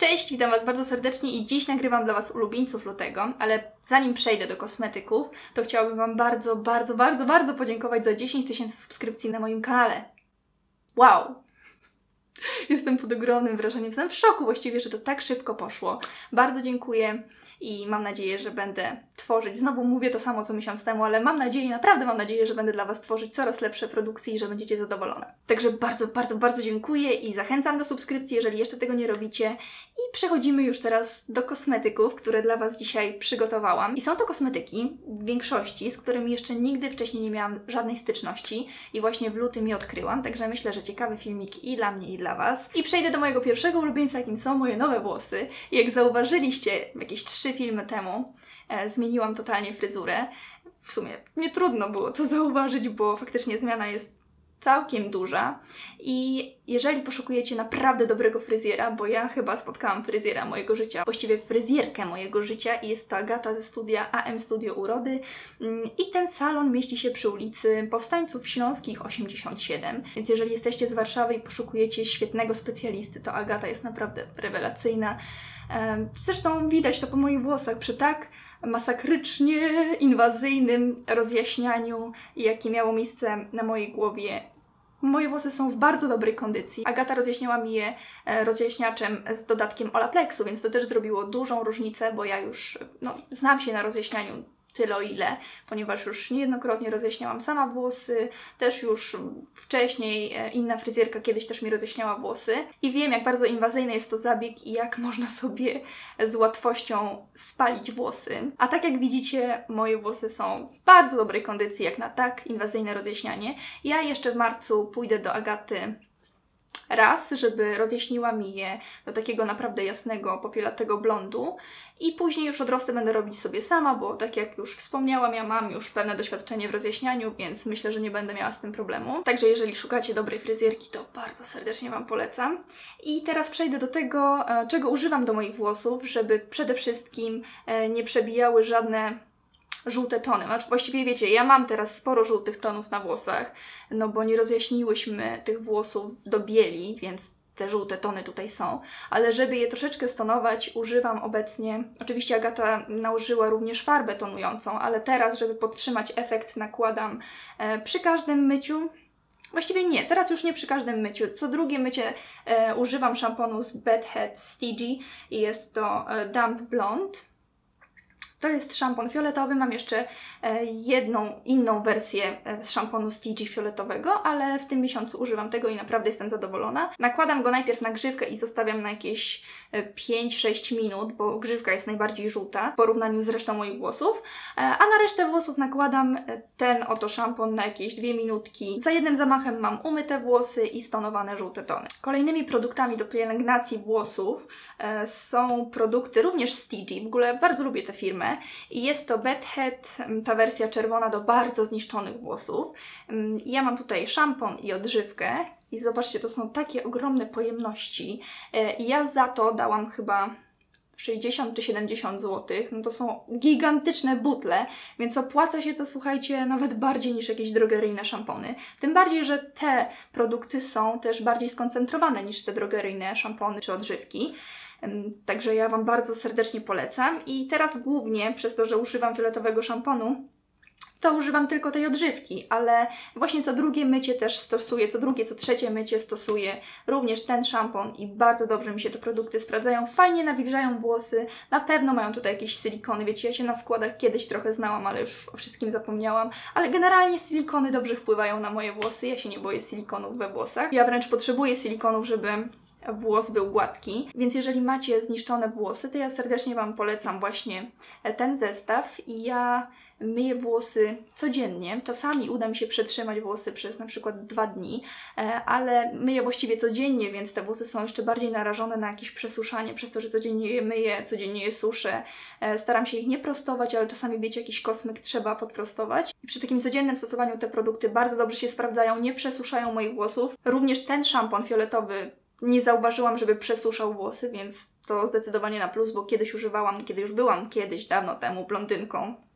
Cześć, witam Was bardzo serdecznie i dziś nagrywam dla Was ulubieńców lutego, ale zanim przejdę do kosmetyków, to chciałabym Wam bardzo podziękować za 10 000 subskrypcji na moim kanale. Wow! Jestem pod ogromnym wrażeniem, jestem w szoku właściwie, że to tak szybko poszło. Bardzo dziękuję i mam nadzieję, że będę tworzyć, znowu mówię to samo co miesiąc temu, ale mam nadzieję, naprawdę mam nadzieję, że będę dla Was tworzyć coraz lepsze produkcje i że będziecie zadowolone. Także bardzo dziękuję i zachęcam do subskrypcji, jeżeli jeszcze tego nie robicie. I przechodzimy już teraz do kosmetyków, które dla Was dzisiaj przygotowałam. I są to kosmetyki w większości, z którymi jeszcze nigdy wcześniej nie miałam żadnej styczności i właśnie w lutym je odkryłam, także myślę, że ciekawy filmik i dla mnie, i dla Was. I przejdę do mojego pierwszego ulubieńca, jakim są moje nowe włosy. I jak zauważyliście jakieś 3 filmy temu, zmieniłam totalnie fryzurę. W sumie nie trudno było to zauważyć, bo faktycznie zmiana jest całkiem duża i jeżeli poszukujecie naprawdę dobrego fryzjera, bo ja chyba spotkałam fryzjera mojego życia, właściwie fryzjerkę mojego życia i jest to Agata ze studia AM Studio Urody i ten salon mieści się przy ulicy Powstańców Śląskich 87, więc jeżeli jesteście z Warszawy i poszukujecie świetnego specjalisty, to Agata jest naprawdę rewelacyjna. Zresztą widać to po moich włosach przy tak masakrycznie inwazyjnym rozjaśnianiu, jakie miało miejsce na mojej głowie. Moje włosy są w bardzo dobrej kondycji. Agata rozjaśniała mi je rozjaśniaczem z dodatkiem Olaplexu, więc to też zrobiło dużą różnicę, bo ja już znam się na rozjaśnianiu tyle o ile, ponieważ już niejednokrotnie rozjaśniałam sama włosy, też już wcześniej inna fryzjerka kiedyś też mi rozjaśniała włosy i wiem, jak bardzo inwazyjny jest to zabieg i jak można sobie z łatwością spalić włosy. A tak jak widzicie, moje włosy są w bardzo dobrej kondycji jak na tak inwazyjne rozjaśnianie. Ja jeszcze w marcu pójdę do Agaty raz, żeby rozjaśniła mi je do takiego naprawdę jasnego, popielatego blondu i później już odrosty będę robić sobie sama, bo tak jak już wspomniałam, ja mam już pewne doświadczenie w rozjaśnianiu, więc myślę, że nie będę miała z tym problemu. Także jeżeli szukacie dobrej fryzjerki, to bardzo serdecznie Wam polecam. I teraz przejdę do tego, czego używam do moich włosów, żeby przede wszystkim nie przebijały żadne żółte tony. Znaczy, właściwie wiecie, ja mam teraz sporo żółtych tonów na włosach, no bo nie rozjaśniłyśmy tych włosów do bieli, więc te żółte tony tutaj są. Ale żeby je troszeczkę stonować, używam obecnie, oczywiście Agata nałożyła również farbę tonującą, ale teraz, żeby podtrzymać efekt, nakładam przy każdym myciu. Właściwie nie, teraz już nie przy każdym myciu. Co drugie mycie używam szamponu z Bed Head Stigi i jest to Damp Blonde. To jest szampon fioletowy, mam jeszcze jedną inną wersję z szamponu Stigi fioletowego, ale w tym miesiącu używam tego i naprawdę jestem zadowolona. Nakładam go najpierw na grzywkę i zostawiam na jakieś 5-6 minut, bo grzywka jest najbardziej żółta w porównaniu z resztą moich włosów, a na resztę włosów nakładam ten oto szampon na jakieś 2 minutki. Za jednym zamachem mam umyte włosy i stonowane żółte tony. Kolejnymi produktami do pielęgnacji włosów są produkty również Stigi, w ogóle bardzo lubię tę firmę. I jest to Bed Head, ta wersja czerwona do bardzo zniszczonych włosów. Ja mam tutaj szampon i odżywkę i zobaczcie, to są takie ogromne pojemności. I ja za to dałam chyba 60 czy 70 zł. No to są gigantyczne butle, więc opłaca się to, słuchajcie, nawet bardziej niż jakieś drogeryjne szampony. Tym bardziej, że te produkty są też bardziej skoncentrowane niż te drogeryjne szampony czy odżywki. Także ja Wam bardzo serdecznie polecam i teraz głównie przez to, że używam fioletowego szamponu, to używam tylko tej odżywki, ale właśnie co drugie mycie też stosuję, co drugie, co trzecie mycie stosuję również ten szampon i bardzo dobrze mi się te produkty sprawdzają, fajnie nawilżają włosy, na pewno mają tutaj jakieś silikony, wiecie, ja się na składach kiedyś trochę znałam, ale już o wszystkim zapomniałam, ale generalnie silikony dobrze wpływają na moje włosy, ja się nie boję silikonów we włosach, ja wręcz potrzebuję silikonów, żeby włos był gładki, więc jeżeli macie zniszczone włosy, to ja serdecznie Wam polecam właśnie ten zestaw i ja myję włosy codziennie. Czasami uda mi się przetrzymać włosy przez na przykład 2 dni, ale myję właściwie codziennie, więc te włosy są jeszcze bardziej narażone na jakieś przesuszanie, przez to, że codziennie je myję, codziennie je suszę. Staram się ich nie prostować, ale czasami, wiecie, jakiś kosmyk trzeba podprostować. I przy takim codziennym stosowaniu te produkty bardzo dobrze się sprawdzają, nie przesuszają moich włosów. Również ten szampon fioletowy nie zauważyłam, żeby przesuszał włosy, więc to zdecydowanie na plus, bo kiedyś używałam, kiedy już byłam dawno temu blondynką,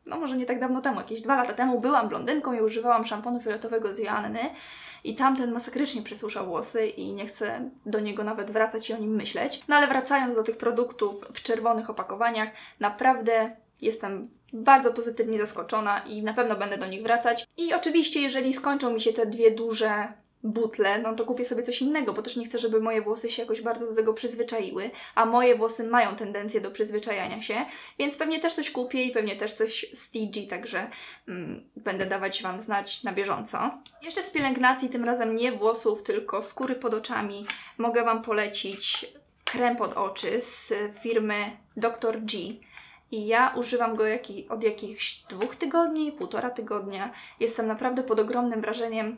no może nie tak dawno temu, jakieś 2 lata temu byłam blondynką i używałam szamponu fioletowego z Joanny i tamten masakrycznie przesusza włosy i nie chcę do niego nawet wracać i o nim myśleć. No ale wracając do tych produktów w czerwonych opakowaniach, naprawdę jestem bardzo pozytywnie zaskoczona i na pewno będę do nich wracać. I oczywiście, jeżeli skończą mi się te 2 duże butle, no to kupię sobie coś innego, bo też nie chcę, żeby moje włosy się jakoś bardzo do tego przyzwyczaiły, a moje włosy mają tendencję do przyzwyczajania się, więc pewnie też coś kupię i pewnie też coś z TG, także będę dawać Wam znać na bieżąco. Jeszcze z pielęgnacji, tym razem nie włosów, tylko skóry pod oczami, mogę Wam polecić krem pod oczy z firmy Dr. G. I ja używam go od jakichś 2 tygodni, 1,5 tygodnia. Jestem naprawdę pod ogromnym wrażeniem,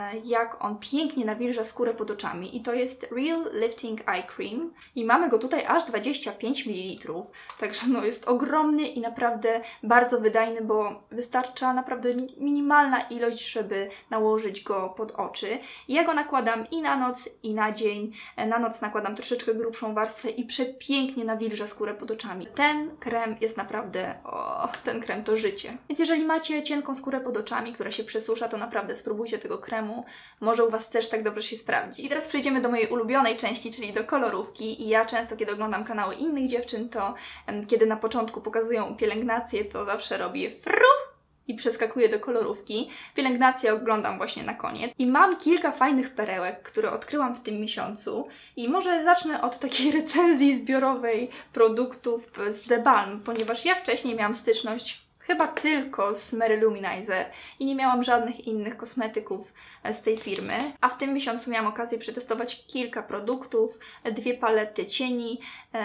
jak on pięknie nawilża skórę pod oczami. I to jest Real Lifting Eye Cream. I mamy go tutaj aż 25 ml. Także no jest ogromny i naprawdę bardzo wydajny, bo wystarcza naprawdę minimalna ilość, żeby nałożyć go pod oczy. I ja go nakładam i na noc, i na dzień. Na noc nakładam troszeczkę grubszą warstwę i przepięknie nawilża skórę pod oczami. Ten krem jest naprawdę, ten krem to życie. Więc jeżeli macie cienką skórę pod oczami, która się przesusza, to naprawdę spróbujcie tego kremu. Może u Was też tak dobrze się sprawdzi. I teraz przejdziemy do mojej ulubionej części, czyli do kolorówki. I ja często, kiedy oglądam kanały innych dziewczyn, to kiedy na początku pokazują pielęgnację, to zawsze robię fru i przeskakuję do kolorówki. Pielęgnację oglądam właśnie na koniec. I mam kilka fajnych perełek, które odkryłam w tym miesiącu. I może zacznę od takiej recenzji zbiorowej produktów z The Balm, ponieważ ja wcześniej miałam styczność chyba tylko z Mary Luminizer i nie miałam żadnych innych kosmetyków z tej firmy. A w tym miesiącu miałam okazję przetestować kilka produktów, 2 palety cieni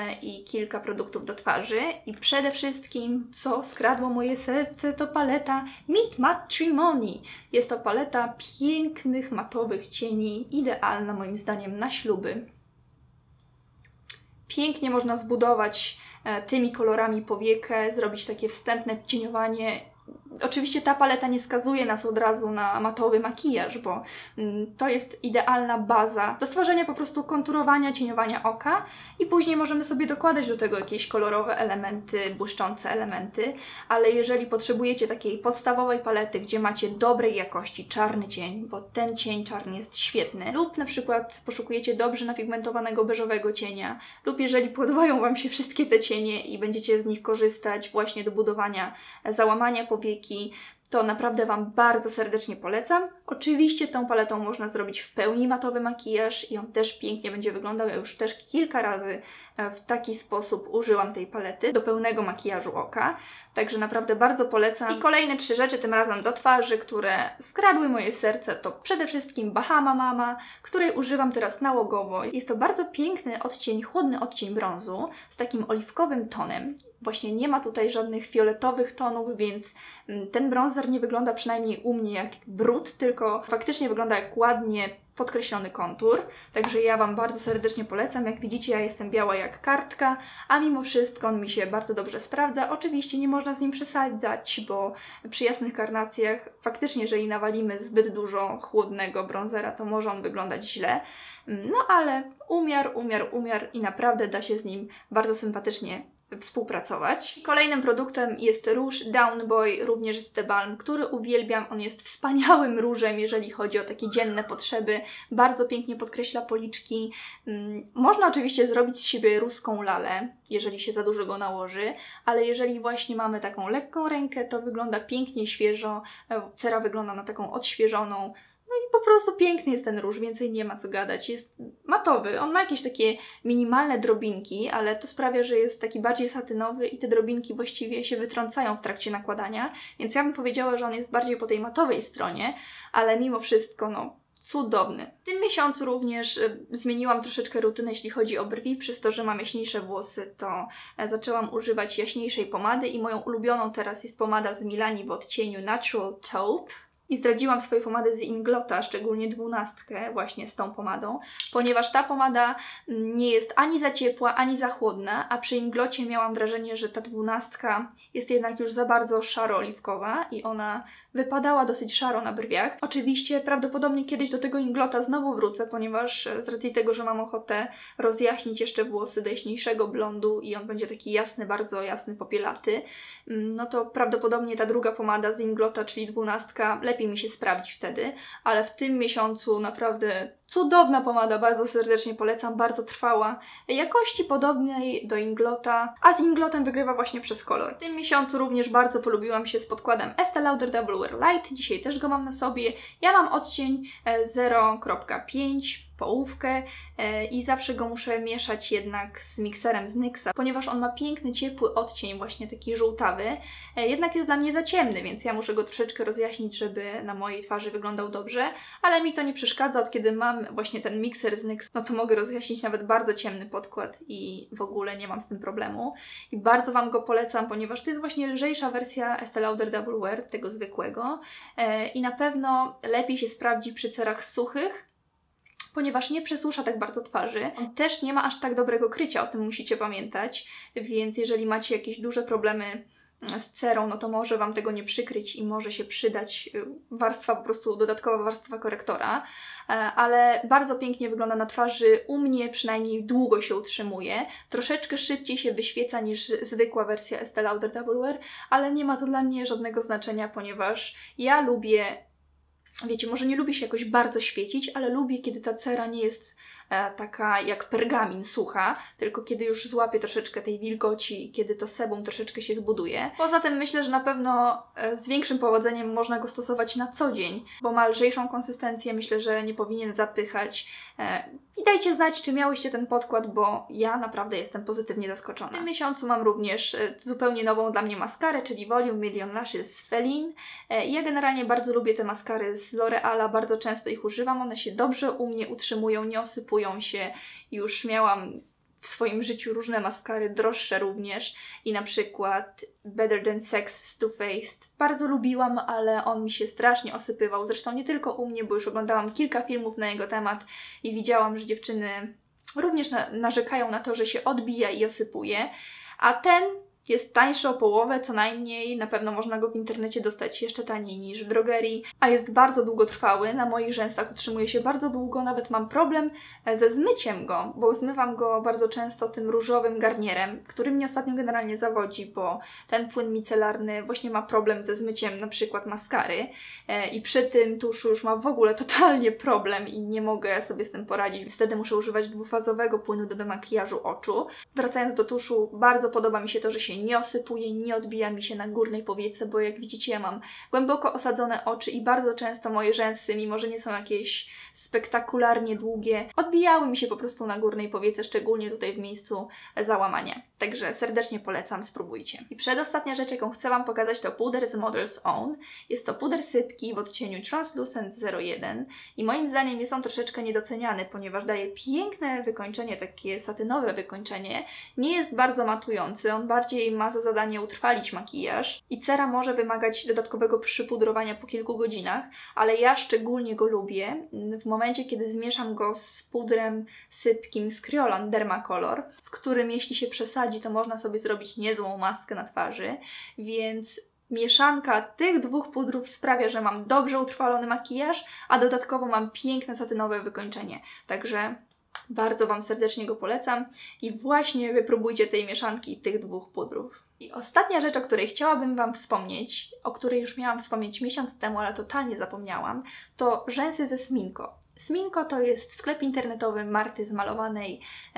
i kilka produktów do twarzy. I przede wszystkim, co skradło moje serce, to paleta Meet Matrimony. Jest to paleta pięknych, matowych cieni, idealna moim zdaniem na śluby. Pięknie można zbudować tymi kolorami powiekę, zrobić takie wstępne cieniowanie. Oczywiście ta paleta nie skazuje nas od razu na matowy makijaż, bo to jest idealna baza do stworzenia po prostu konturowania, cieniowania oka i później możemy sobie dokładać do tego jakieś kolorowe elementy, błyszczące elementy, ale jeżeli potrzebujecie takiej podstawowej palety, gdzie macie dobrej jakości czarny cień, bo ten cień czarny jest świetny, lub na przykład poszukujecie dobrze napigmentowanego beżowego cienia, lub jeżeli podobają Wam się wszystkie te cienie i będziecie z nich korzystać właśnie do budowania załamania powieki, to naprawdę Wam bardzo serdecznie polecam. Oczywiście tą paletą można zrobić w pełni matowy makijaż i on też pięknie będzie wyglądał. Ja już też kilka razy w taki sposób użyłam tej palety do pełnego makijażu oka. Także naprawdę bardzo polecam. I kolejne 3 rzeczy, tym razem do twarzy, które skradły moje serce, to przede wszystkim Bahama Mama, której używam teraz nałogowo. Jest to bardzo piękny odcień, chłodny odcień brązu z takim oliwkowym tonem. Właśnie nie ma tutaj żadnych fioletowych tonów, więc ten bronzer nie wygląda przynajmniej u mnie jak brud, tylko faktycznie wygląda jak ładnie podkreślony kontur. Także ja Wam bardzo serdecznie polecam. Jak widzicie, ja jestem biała jak kartka, a mimo wszystko on mi się bardzo dobrze sprawdza. Oczywiście nie można z nim przesadzać, bo przy jasnych karnacjach faktycznie, jeżeli nawalimy zbyt dużo chłodnego bronzera, to może on wyglądać źle. No ale umiar i naprawdę da się z nim bardzo sympatycznie współpracować. Kolejnym produktem jest róż Down Boy, również z The Balm, który uwielbiam. On jest wspaniałym różem, jeżeli chodzi o takie dzienne potrzeby. Bardzo pięknie podkreśla policzki. Można oczywiście zrobić z siebie ruską lalę, jeżeli się za dużo go nałoży, ale jeżeli właśnie mamy taką lekką rękę, to wygląda pięknie świeżo. Cera wygląda na taką odświeżoną. No i po prostu piękny jest ten róż, więcej nie ma co gadać. Jest matowy, on ma jakieś takie minimalne drobinki, ale to sprawia, że jest taki bardziej satynowy i te drobinki właściwie się wytrącają w trakcie nakładania, więc ja bym powiedziała, że on jest bardziej po tej matowej stronie, ale mimo wszystko, no, cudowny. W tym miesiącu również zmieniłam troszeczkę rutynę, jeśli chodzi o brwi. Przez to, że mam jaśniejsze włosy, to zaczęłam używać jaśniejszej pomady i moją ulubioną teraz jest pomada z Milani w odcieniu Natural Taupe. I zdradziłam swoje pomady z Inglota, szczególnie 12, właśnie z tą pomadą, ponieważ ta pomada nie jest ani za ciepła, ani za chłodna, a przy Inglocie miałam wrażenie, że ta 12 jest jednak już za bardzo szaro-oliwkowa i ona wypadała dosyć szaro na brwiach. Oczywiście prawdopodobnie kiedyś do tego Inglota znowu wrócę, ponieważ z racji tego, że mam ochotę rozjaśnić jeszcze włosy do jaśniejszego blondu i on będzie taki jasny, bardzo jasny, popielaty, no to prawdopodobnie ta druga pomada z Inglota, czyli 12, lepiej mi się sprawdzi wtedy, ale w tym miesiącu naprawdę cudowna pomada, bardzo serdecznie polecam, bardzo trwała, jakości podobnej do Inglota, a z Inglotem wygrywa właśnie przez kolor. W tym miesiącu również bardzo polubiłam się z podkładem Estée Lauder Double Wear Light, dzisiaj też go mam na sobie. Ja mam odcień 0,5, połówkę i zawsze go muszę mieszać jednak z mikserem z NYXa, ponieważ on ma piękny, ciepły odcień, właśnie taki żółtawy, jednak jest dla mnie za ciemny, więc ja muszę go troszeczkę rozjaśnić, żeby na mojej twarzy wyglądał dobrze, ale mi to nie przeszkadza, od kiedy mam właśnie ten mikser z NYX, no to mogę rozjaśnić nawet bardzo ciemny podkład i w ogóle nie mam z tym problemu. I bardzo Wam go polecam, ponieważ to jest właśnie lżejsza wersja Estée Lauder Double Wear, tego zwykłego, i na pewno lepiej się sprawdzi przy cerach suchych, ponieważ nie przesusza tak bardzo twarzy. On też nie ma aż tak dobrego krycia, o tym musicie pamiętać, więc jeżeli macie jakieś duże problemy z cerą, no to może Wam tego nie przykryć i może się przydać warstwa, po prostu dodatkowa warstwa korektora, ale bardzo pięknie wygląda na twarzy, u mnie przynajmniej długo się utrzymuje, troszeczkę szybciej się wyświeca niż zwykła wersja Estée Lauder Double Wear, ale nie ma to dla mnie żadnego znaczenia, ponieważ ja lubię, wiecie, może nie lubię się jakoś bardzo świecić, ale lubię, kiedy ta cera nie jest taka jak pergamin sucha, tylko kiedy już złapie troszeczkę tej wilgoci i kiedy to sebum troszeczkę się zbuduje. Poza tym myślę, że na pewno z większym powodzeniem można go stosować na co dzień, bo ma lżejszą konsystencję, myślę, że nie powinien zapychać. I dajcie znać, czy miałyście ten podkład, bo ja naprawdę jestem pozytywnie zaskoczona. W tym miesiącu mam również zupełnie nową dla mnie maskarę, czyli Volume Million Lashes z Feline. Ja generalnie bardzo lubię te maskary z L'Oreala, bardzo często ich używam, one się dobrze u mnie utrzymują, nie osypują się. Już miałam w swoim życiu różne maskary, droższe również i na przykład Better Than Sex z Too Faced bardzo lubiłam, ale on mi się strasznie osypywał. Zresztą nie tylko u mnie, bo już oglądałam kilka filmów na jego temat i widziałam, że dziewczyny również narzekają na to, że się odbija i osypuje, a ten jest tańszy o połowę, co najmniej, na pewno można go w internecie dostać jeszcze taniej niż w drogerii, a jest bardzo długotrwały, na moich rzęsach utrzymuje się bardzo długo, nawet mam problem ze zmyciem go, bo zmywam go bardzo często tym różowym garnierem, który mnie ostatnio generalnie zawodzi, bo ten płyn micelarny właśnie ma problem ze zmyciem na przykład maskary i przy tym tuszu już ma w ogóle totalnie problem i nie mogę sobie z tym poradzić, więc wtedy muszę używać dwufazowego płynu do demakijażu oczu. Wracając do tuszu, bardzo podoba mi się to, że się nie osypuje, nie odbija mi się na górnej powiece, bo jak widzicie, ja mam głęboko osadzone oczy i bardzo często moje rzęsy, mimo że nie są jakieś spektakularnie długie, odbijały mi się po prostu na górnej powiece, szczególnie tutaj w miejscu załamania. Także serdecznie polecam, spróbujcie. I przedostatnia rzecz, jaką chcę Wam pokazać, to puder z Mother's Own. Jest to puder sypki w odcieniu Translucent 01 i moim zdaniem jest on troszeczkę niedoceniany, ponieważ daje piękne wykończenie, takie satynowe wykończenie. Nie jest bardzo matujący, on bardziej ma za zadanie utrwalić makijaż i cera może wymagać dodatkowego przypudrowania po kilku godzinach, ale ja szczególnie go lubię w momencie, kiedy zmieszam go z pudrem sypkim z Kryolan Dermacolor, z którym jeśli się przesadzi, to można sobie zrobić niezłą maskę na twarzy, więc mieszanka tych dwóch pudrów sprawia, że mam dobrze utrwalony makijaż, a dodatkowo mam piękne satynowe wykończenie. Także bardzo Wam serdecznie go polecam i właśnie wypróbujcie tej mieszanki tych dwóch pudrów. I ostatnia rzecz, o której chciałabym Wam wspomnieć, o której już miałam wspomnieć miesiąc temu, ale totalnie zapomniałam, to rzęsy ze Sminko. Sminko to jest sklep internetowy Marty Zmalowanej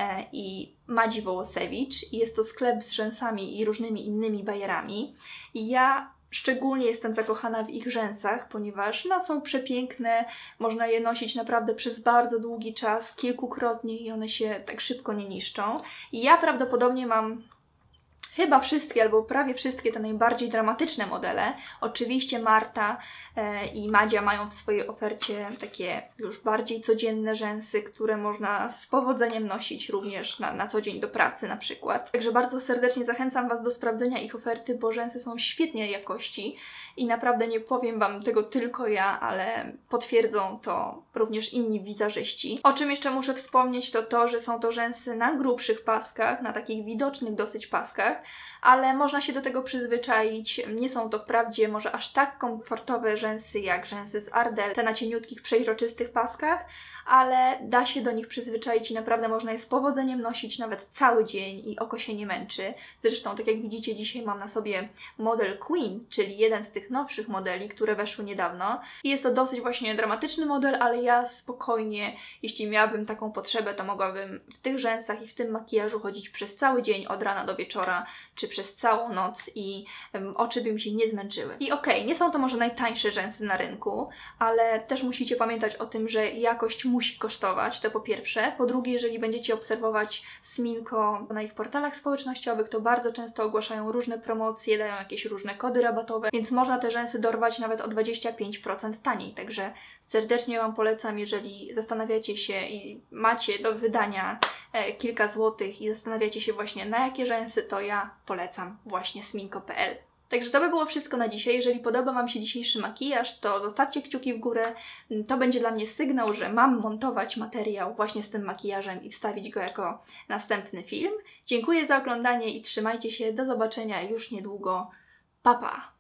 i Madzi Wołosewicz i jest to sklep z rzęsami i różnymi innymi bajerami. I ja szczególnie jestem zakochana w ich rzęsach, ponieważ no, są przepiękne, można je nosić naprawdę przez bardzo długi czas, kilkukrotnie i one się tak szybko nie niszczą. I ja prawdopodobnie mam Chyba wszystkie, albo prawie wszystkie te najbardziej dramatyczne modele. Oczywiście Marta i Madzia mają w swojej ofercie takie już bardziej codzienne rzęsy, które można z powodzeniem nosić również na co dzień do pracy na przykład. Także bardzo serdecznie zachęcam Was do sprawdzenia ich oferty, bo rzęsy są świetnej jakości i naprawdę nie powiem Wam tego tylko ja, ale potwierdzą to również inni wizerzyści. O czym jeszcze muszę wspomnieć, to to, że są to rzęsy na grubszych paskach, na takich widocznych dosyć paskach, ale można się do tego przyzwyczaić. Nie są to wprawdzie może aż tak komfortowe rzęsy jak rzęsy z Ardell, te na cieniutkich, przeźroczystych paskach, ale da się do nich przyzwyczaić i naprawdę można je z powodzeniem nosić nawet cały dzień i oko się nie męczy. Zresztą, tak jak widzicie, dzisiaj mam na sobie model Queen, czyli jeden z tych nowszych modeli, które weszły niedawno. I jest to dosyć właśnie dramatyczny model, ale ja spokojnie, jeśli miałabym taką potrzebę, to mogłabym w tych rzęsach i w tym makijażu chodzić przez cały dzień, od rana do wieczora, czy przez całą noc i oczy by mi się nie zmęczyły. I okej, nie są to może najtańsze rzęsy na rynku, ale też musicie pamiętać o tym, że jakość musi kosztować, to po pierwsze. Po drugie, jeżeli będziecie obserwować Sminko na ich portalach społecznościowych, to bardzo często ogłaszają różne promocje, dają jakieś różne kody rabatowe, więc można te rzęsy dorwać nawet o 25% taniej. Także serdecznie Wam polecam, jeżeli zastanawiacie się i macie do wydania kilka złotych i zastanawiacie się właśnie na jakie rzęsy, to ja polecam właśnie sminko.pl. Także to by było wszystko na dzisiaj. Jeżeli podoba Wam się dzisiejszy makijaż, to zostawcie kciuki w górę. To będzie dla mnie sygnał, że mam montować materiał właśnie z tym makijażem i wstawić go jako następny film. Dziękuję za oglądanie i trzymajcie się. Do zobaczenia już niedługo. Pa, pa!